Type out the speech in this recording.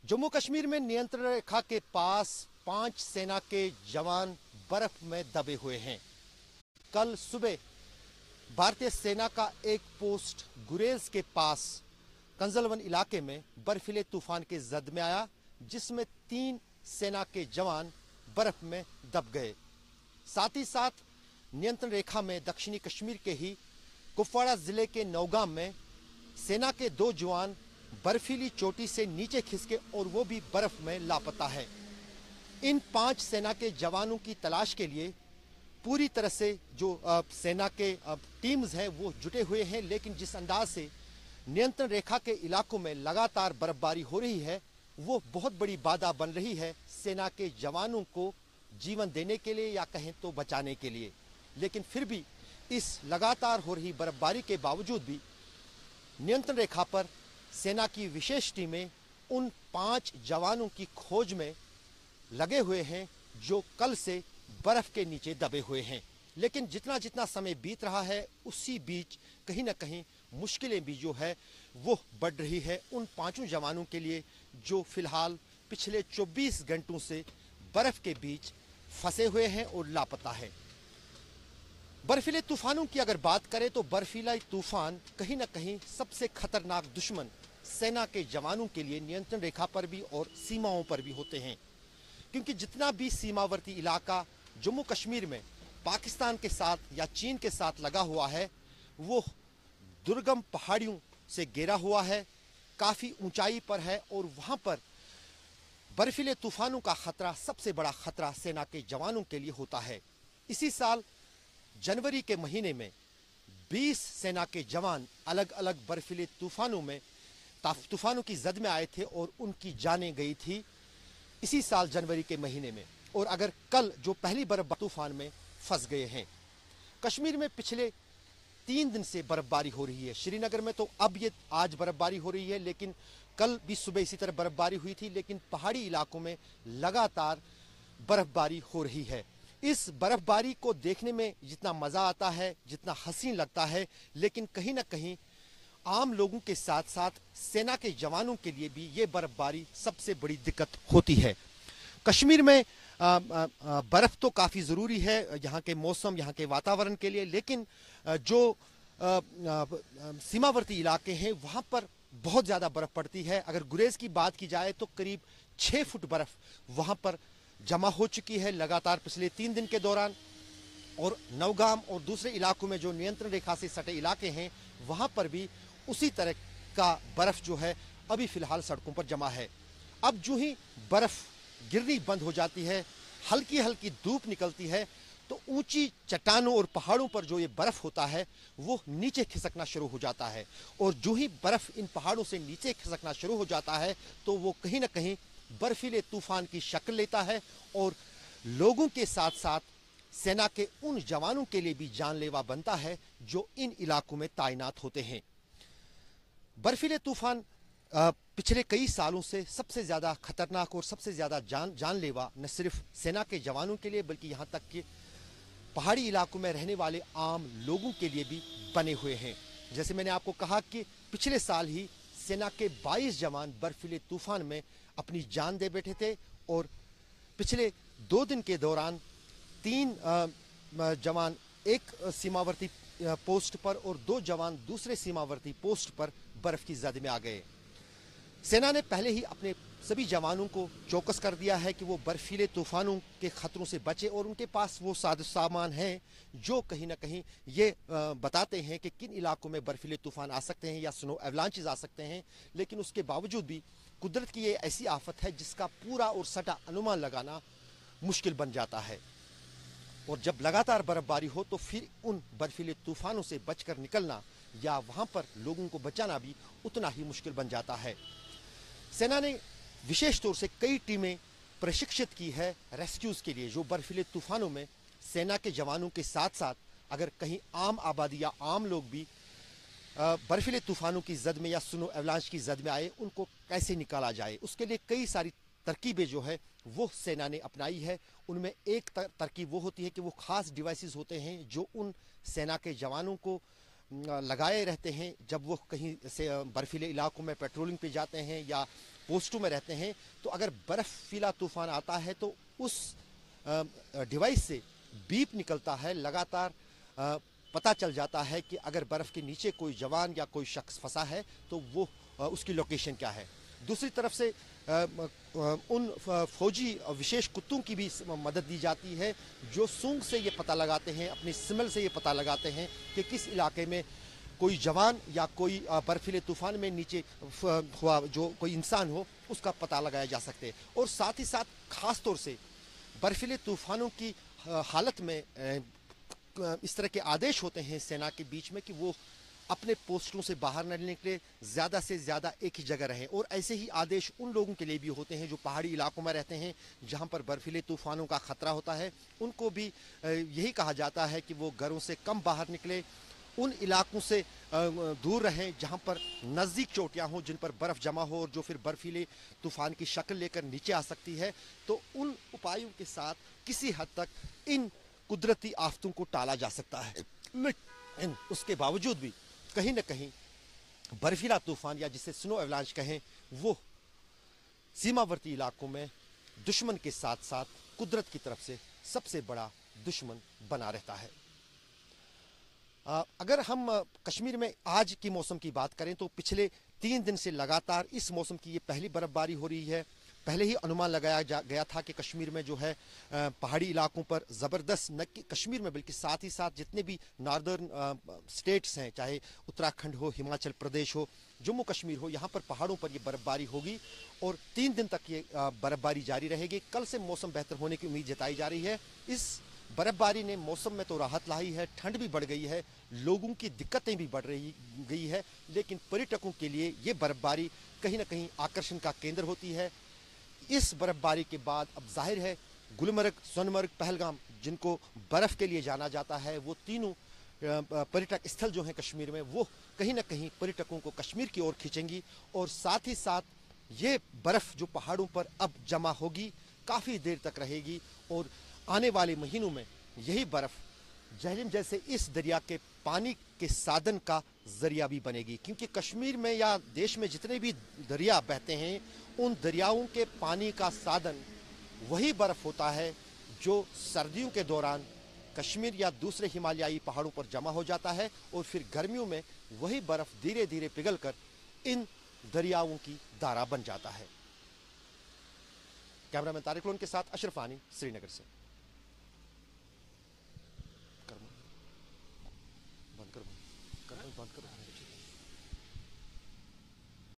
जम्मू कश्मीर में नियंत्रण रेखा के पास 5 सेना के जवान बर्फ में दबे हुए हैं। कल सुबह भारतीय सेना का एक पोस्ट गुरेज के पास कंजलवन इलाके में बर्फीले तूफान के जद में आया, जिसमें 3 सेना के जवान बर्फ में दब गए। साथ ही साथ नियंत्रण रेखा में दक्षिणी कश्मीर के ही कुपवाड़ा जिले के नौगाम में सेना के 2 जवान बर्फीली चोटी से नीचे खिसके और वो भी बर्फ में लापता है। इन 5 सेना के जवानों की तलाश के लिए पूरी तरह से जो सेना के टीम्स हैं वो जुटे हुए हैं, लेकिन जिस अंदाज से नियंत्रण रेखा के इलाकों में लगातार बर्फबारी हो रही है वो बहुत बड़ी बाधा बन रही है सेना के जवानों को जीवन देने के लिए या कहें तो बचाने के लिए। लेकिन फिर भी इस लगातार हो रही बर्फबारी के बावजूद भी नियंत्रण रेखा पर सेना की विशेष टीमें उन 5 जवानों की खोज में लगे हुए हैं जो कल से बर्फ के नीचे दबे हुए हैं। लेकिन जितना जितना समय बीत रहा है उसी बीच कहीं ना कहीं मुश्किलें भी जो है वो बढ़ रही है उन 5 जवानों के लिए जो फिलहाल पिछले 24 घंटों से बर्फ के बीच फंसे हुए हैं और लापता है। बर्फीले तूफानों की अगर बात करें तो बर्फीला तूफान कहीं ना कहीं सबसे खतरनाक दुश्मन सेना के जवानों के लिए नियंत्रण रेखा पर भी और सीमाओं पर भी होते हैं, क्योंकि जितना भी सीमावर्ती इलाका जम्मू कश्मीर में पाकिस्तान के साथ या चीन के साथ लगा हुआ है वो दुर्गम पहाड़ियों से घेरा हुआ है, काफ़ी ऊंचाई पर है और वहाँ पर बर्फीले तूफानों का खतरा सबसे बड़ा खतरा सेना के जवानों के लिए होता है। इसी साल जनवरी के महीने में 20 सेना के जवान अलग अलग बर्फीले तूफानों की जद में आए थे और उनकी जानें गई थी इसी साल जनवरी के महीने में। और अगर कल जो पहली बर्फबारी तूफान में फंस गए हैं। कश्मीर में पिछले 3 दिन से बर्फबारी हो रही है। श्रीनगर में तो अब ये आज बर्फबारी हो रही है, लेकिन कल भी सुबह इसी तरह बर्फबारी हुई थी। लेकिन पहाड़ी इलाकों में लगातार बर्फबारी हो रही है। इस बर्फबारी को देखने में जितना मज़ा आता है, जितना हसीन लगता है, लेकिन कहीं ना कहीं आम लोगों के साथ साथ सेना के जवानों के लिए भी ये बर्फबारी सबसे बड़ी दिक्कत होती है। कश्मीर में बर्फ़ तो काफ़ी ज़रूरी है यहाँ के मौसम, यहाँ के वातावरण के लिए, लेकिन जो सीमावर्ती इलाके हैं वहाँ पर बहुत ज़्यादा बर्फ़ पड़ती है। अगर गुरेज की बात की जाए तो करीब 6 फुट बर्फ़ वहाँ पर जमा हो चुकी है लगातार पिछले 3 दिन के दौरान। और नौगाम और दूसरे इलाकों में जो नियंत्रण रेखा से सटे इलाके हैं वहाँ पर भी उसी तरह का बर्फ़ जो है अभी फ़िलहाल सड़कों पर जमा है। अब जो ही बर्फ़ गिरनी बंद हो जाती है, हल्की हल्की धूप निकलती है, तो ऊंची चट्टानों और पहाड़ों पर जो ये बर्फ़ होता है वो नीचे खिसकना शुरू हो जाता है। और जो ही बर्फ़ इन पहाड़ों से नीचे खिसकना शुरू हो जाता है तो वो कहीं ना कहीं बर्फीले तूफान की शक्ल लेता है और लोगों के साथ साथ सेना के उन जवानों के लिए भी जानलेवा बनता है जो इन इलाकों में तैनात होते हैं। बर्फीले तूफान पिछले कई सालों से सबसे ज़्यादा खतरनाक और सबसे ज़्यादा जानलेवा न सिर्फ सेना के जवानों के लिए बल्कि यहाँ तक कि पहाड़ी इलाकों में रहने वाले आम लोगों के लिए भी बने हुए हैं। जैसे मैंने आपको कहा कि पिछले साल ही सेना के 22 जवान बर्फीले तूफान में अपनी जान दे बैठे थे और पिछले 2 दिन के दौरान 3 जवान एक सीमावर्ती पोस्ट पर और 2 जवान दूसरे सीमावर्ती पोस्ट पर बर्फ की जद में आ गए। सेना ने पहले ही अपने सभी जवानों को चौकस कर दिया है कि वो बर्फीले तूफानों के खतरों से बचे और उनके पास वो सामान हैं जो कहीं ना कहीं ये बताते हैं कि किन इलाकों में बर्फीले तूफान आ सकते हैं या स्नो एवलांचेस आ सकते हैं। लेकिन उसके बावजूद भी कुदरत की ये ऐसी आफत है जिसका पूरा और सटा अनुमान लगाना मुश्किल बन जाता है। और जब लगातार बर्फबारी हो तो फिर उन बर्फीले तूफानों से बचकर निकलना या वहाँ पर लोगों को बचाना भी उतना ही मुश्किल बन जाता है। सेना ने विशेष तौर से कई टीमें प्रशिक्षित की है रेस्क्यूज़ के लिए, जो बर्फीले तूफानों में सेना के जवानों के साथ साथ अगर कहीं आम आबादी या आम लोग भी बर्फीले तूफानों की जद में या स्नो एवलांच की जद में आए उनको कैसे निकाला जाए, उसके लिए कई सारी तरकीबें जो है वो सेना ने अपनाई है। उनमें एक तरकीब वो होती है कि वो खास डिवाइसेस होते हैं जो उन सेना के जवानों को लगाए रहते हैं जब वो कहीं से बर्फीले इलाकों में पेट्रोलिंग पे जाते हैं या पोस्टों में रहते हैं। तो अगर बर्फीला तूफान आता है तो उस डिवाइस से बीप निकलता है, लगातार पता चल जाता है कि अगर बर्फ के नीचे कोई जवान या कोई शख्स फंसा है तो वो उसकी लोकेशन क्या है। दूसरी तरफ से उन फौजी विशेष कुत्तों की भी मदद दी जाती है जो सूंघ से ये पता लगाते हैं, अपनी स्मेल से ये पता लगाते हैं कि किस इलाके में कोई जवान या कोई बर्फीले तूफान में नीचे हुआ जो कोई इंसान हो उसका पता लगाया जा सकते हैं। और साथ ही साथ खास तौर से बर्फीले तूफानों की हालत में इस तरह के आदेश होते हैं सेना के बीच में कि वो अपने पोस्टों से बाहर न निकले, ज़्यादा से ज़्यादा एक ही जगह रहें। और ऐसे ही आदेश उन लोगों के लिए भी होते हैं जो पहाड़ी इलाकों में रहते हैं जहां पर बर्फीले तूफानों का ख़तरा होता है। उनको भी यही कहा जाता है कि वो घरों से कम बाहर निकले, उन इलाकों से दूर रहें जहां पर नज़दीक चोटियां हों जिन पर बर्फ़ जमा हो और जो फिर बर्फीले तूफान की शक्ल लेकर नीचे आ सकती है। तो उन उपायों के साथ किसी हद तक इन कुदरती आफतों को टाला जा सकता है, लेकिन उसके बावजूद भी कहीं न कहीं बर्फीला तूफान या जिसे स्नो एवलांच कहें वो सीमावर्ती इलाकों में दुश्मन के साथ साथ कुदरत की तरफ से सबसे बड़ा दुश्मन बना रहता है। अगर हम कश्मीर में आज की मौसम की बात करें तो पिछले 3 दिन से लगातार इस मौसम की ये पहली बर्फबारी हो रही है। पहले ही अनुमान लगाया गया था कि कश्मीर में जो है पहाड़ी इलाकों पर ज़बरदस्त, न कि कश्मीर में बल्कि साथ ही साथ जितने भी नॉर्दर्न स्टेट्स हैं, चाहे उत्तराखंड हो, हिमाचल प्रदेश हो, जम्मू कश्मीर हो, यहाँ पर पहाड़ों पर ये बर्फबारी होगी और 3 दिन तक ये बर्फबारी जारी रहेगी। कल से मौसम बेहतर होने की उम्मीद जताई जा रही है। इस बर्फबारी ने मौसम में तो राहत लाई है, ठंड भी बढ़ गई है, लोगों की दिक्कतें भी बढ़ गई है, लेकिन पर्यटकों के लिए ये बर्फबारी कहीं ना कहीं आकर्षण का केंद्र होती है। इस बर्फबारी के बाद अब जाहिर है गुलमर्ग, सोनमर्ग, पहलगाम जिनको बर्फ़ के लिए जाना जाता है, वो तीनों पर्यटक स्थल जो हैं कश्मीर में वो कहीं ना कहीं पर्यटकों को कश्मीर की ओर खींचेंगी। और साथ ही साथ ये बर्फ़ जो पहाड़ों पर अब जमा होगी काफ़ी देर तक रहेगी और आने वाले महीनों में यही बर्फ़ जहलम जैसे इस दरिया के पानी के साधन का जरिया भी बनेगी, क्योंकि कश्मीर में या देश में जितने भी दरिया बहते हैं उन दरियाओं के पानी का साधन वही बर्फ़ होता है जो सर्दियों के दौरान कश्मीर या दूसरे हिमालयाई पहाड़ों पर जमा हो जाता है और फिर गर्मियों में वही बर्फ़ धीरे धीरे पिघलकर इन दरियाओं की धारा बन जाता है। कैमरामैन तारिक लोन के साथ अशरफ आनी, श्रीनगर से। बंद करो।